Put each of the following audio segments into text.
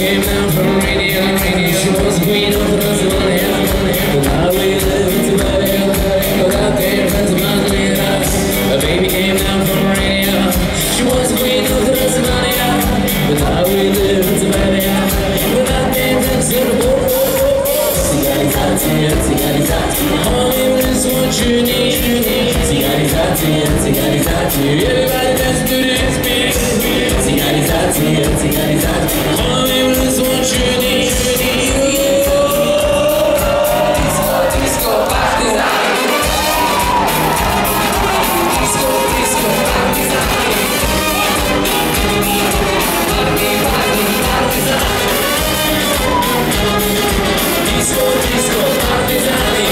came down from radio. She was the queen of Transylvania. But now we live in Tibet. Without their friends of Magdalena. A baby came down from radio. She was the queen of Transylvania. But now we live in Tibet. Without their friends of Magdalena. All is what you need. Everybody dance to this beat. All is what you need. Disco, disco, partizan. Disco, disco, partizan. Party, party, partizan. Disco, disco, partizani.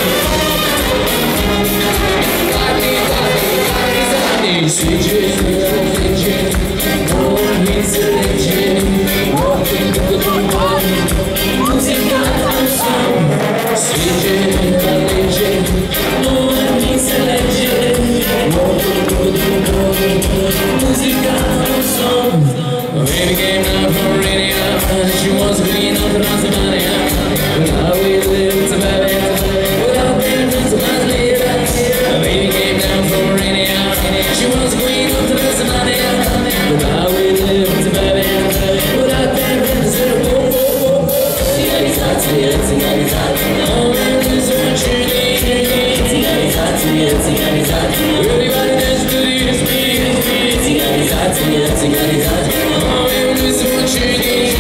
Party, party, partizani. Switching, no one needs a legend. Walking to the one, music and song. Switching, a legend. No one needs a legend. Walking to the one, music and song. A baby came down from radio. She was the queen of Transylvania. Now we live in Tibet. Without their friends of Magdalena. A baby came down from radio. She was the queen of Transylvania. Now we live in Tibet. Without their friends of Magdalena. All is what you need. Everybody dance to this beat. All is what you need.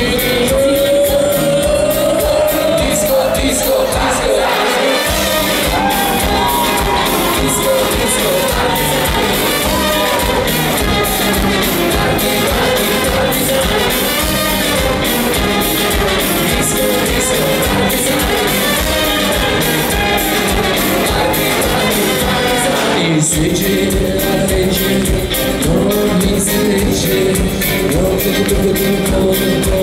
Switching, no one needs a legend.